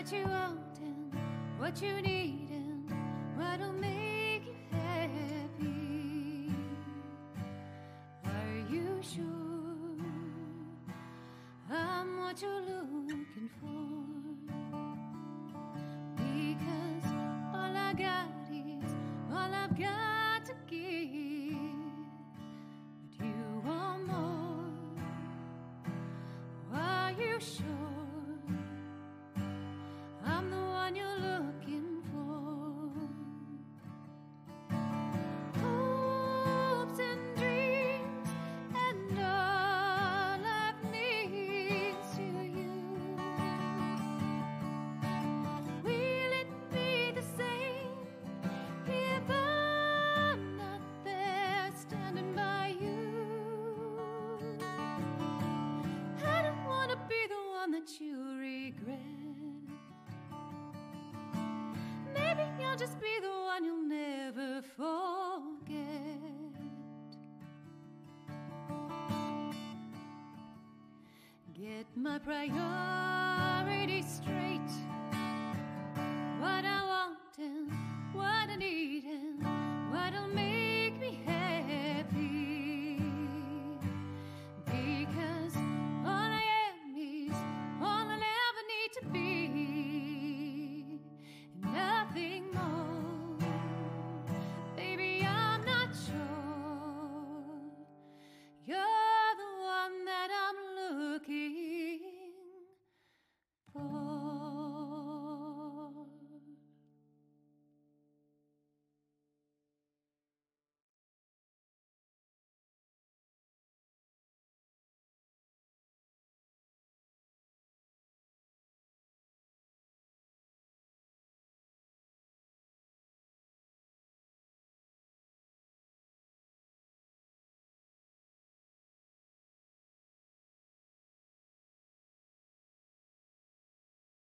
what you want and what you need and what'll make you happy. Are you sure I'm what you're looking for? Because all I got is all I've got to give. But you want more. Are you sure I'm the one you're looking for? Hopes and dreams and all I've needs to you. Will it be the same if I'm not there standing by you? I don't want to be the one that you regret. Maybe I'll just be the one you'll never forget. Get my priorities straight. What I want and what I need and what'll make